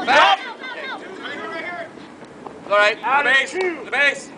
Back. No. All right. Out The of base. two. The base.